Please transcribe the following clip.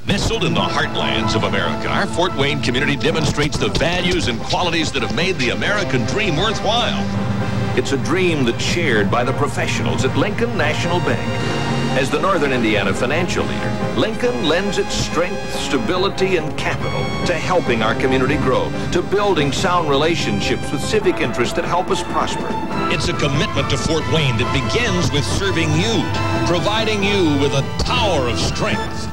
Nestled in the heartlands of America, our Fort Wayne community demonstrates the values and qualities that have made the American dream worthwhile. It's a dream that's shared by the professionals at Lincoln National Bank. As the Northern Indiana financial leader, Lincoln lends its strength, stability, and capital to helping our community grow, to building sound relationships with civic interests that help us prosper. It's a commitment to Fort Wayne that begins with serving you, providing you with a tower of strength.